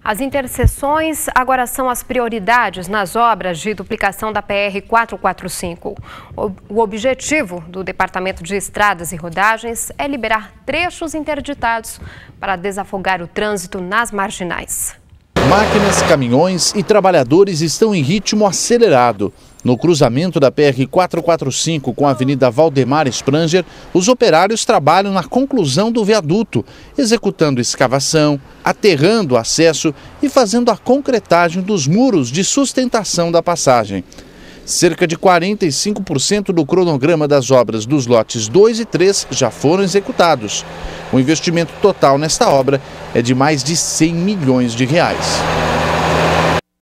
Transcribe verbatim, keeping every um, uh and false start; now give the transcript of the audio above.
As interseções agora são as prioridades nas obras de duplicação da P R quatrocentos e quarenta e cinco. O objetivo do Departamento de Estradas e Rodagens é liberar trechos interditados para desafogar o trânsito nas marginais. Máquinas, caminhões e trabalhadores estão em ritmo acelerado. No cruzamento da P R quatrocentos e quarenta e cinco com a Avenida Valdemar Spranger, os operários trabalham na conclusão do viaduto, executando escavação, aterrando o acesso e fazendo a concretagem dos muros de sustentação da passagem. Cerca de quarenta e cinco por cento do cronograma das obras dos lotes dois e três já foram executados. O investimento total nesta obra é de mais de cem milhões de reais.